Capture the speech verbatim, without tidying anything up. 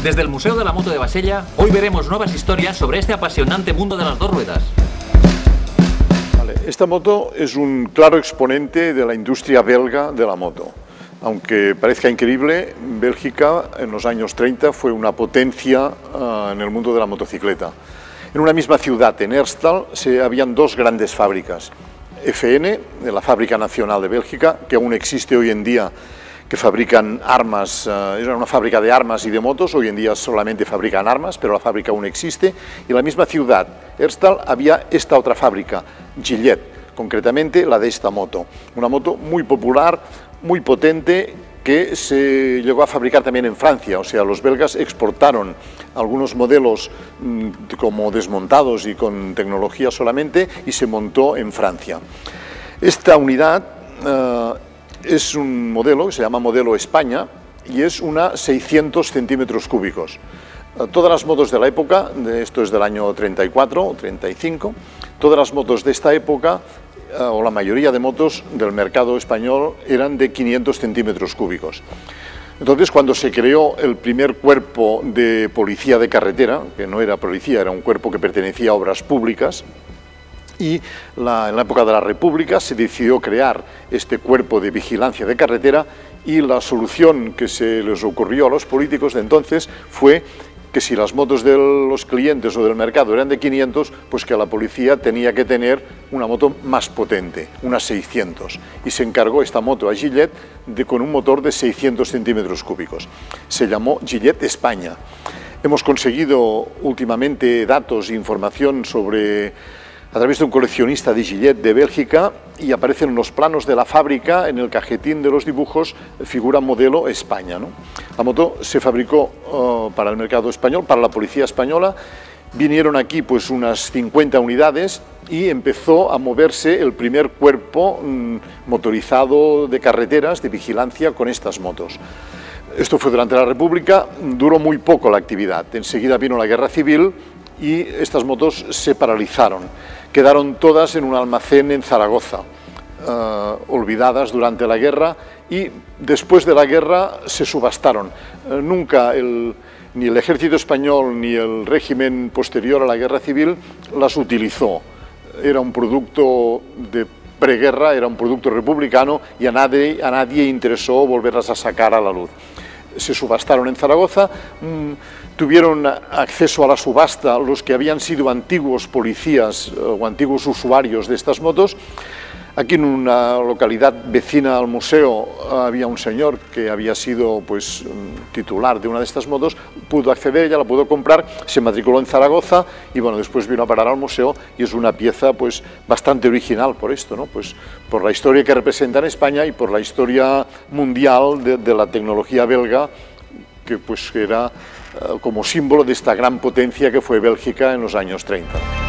Desde el Museo de la Moto de Bassella, hoy veremos nuevas historias sobre este apasionante mundo de las dos ruedas. Vale, esta moto es un claro exponente de la industria belga de la moto. Aunque parezca increíble, Bélgica en los años treinta fue una potencia uh, en el mundo de la motocicleta. En una misma ciudad, en Herstal, se, habían dos grandes fábricas. F N, de la Fábrica Nacional de Bélgica, que aún existe hoy en día, que fabrican armas, uh, era una fábrica de armas y de motos, hoy en día solamente fabrican armas, pero la fábrica aún existe. Y en la misma ciudad, Herstal, había esta otra fábrica, Gillette, concretamente la de esta moto. Una moto muy popular, muy potente, que se llegó a fabricar también en Francia, o sea, los belgas exportaron algunos modelos mmm, como desmontados y con tecnología solamente, y se montó en Francia. Esta unidad uh, es un modelo que se llama modelo España y es una seiscientos centímetros cúbicos. Uh, todas las motos de la época, de, esto es del año treinta y cuatro o treinta y cinco, todas las motos de esta época, o la mayoría de motos del mercado español, eran de quinientos centímetros cúbicos. Entonces, cuando se creó el primer cuerpo de policía de carretera, que no era policía, era un cuerpo que pertenecía a obras públicas, y la, en la época de la República se decidió crear este cuerpo de vigilancia de carretera, y la solución que se les ocurrió a los políticos de entonces fue que si las motos de los clientes o del mercado eran de quinientos, pues que la policía tenía que tener una moto más potente, unas seiscientos. Y se encargó esta moto a Gillette de, con un motor de seiscientos centímetros cúbicos. Se llamó Gillette España. Hemos conseguido últimamente datos e información sobre, a través de un coleccionista de Gillette de Bélgica, y aparecen los planos de la fábrica, en el cajetín de los dibujos figura modelo España, ¿no? La moto se fabricó uh, para el mercado español, para la policía española. Vinieron aquí pues unas cincuenta unidades y empezó a moverse el primer cuerpo mm, motorizado de carreteras, de vigilancia con estas motos. Esto fue durante la República, duró muy poco la actividad. Enseguida vino la Guerra Civil y estas motos se paralizaron. Quedaron todas en un almacén en Zaragoza, uh, olvidadas durante la guerra, y después de la guerra se subastaron. Uh, nunca el, ni el ejército español ni el régimen posterior a la guerra civil las utilizó. Era un producto de preguerra, era un producto republicano, y a nadie, a nadie interesó volverlas a sacar a la luz. Se subastaron en Zaragoza. Mmm, Tuvieron acceso a la subasta los que habían sido antiguos policías o antiguos usuarios de estas motos. Aquí en una localidad vecina al museo había un señor que había sido pues, titular de una de estas motos, pudo acceder, ella la pudo comprar, se matriculó en Zaragoza y bueno, después vino a parar al museo, y es una pieza pues, bastante original por esto, ¿no? Pues, por la historia que representa en España y por la historia mundial de, de la tecnología belga, que pues, era como símbolo de esta gran potencia que fue Bélgica en los años treinta.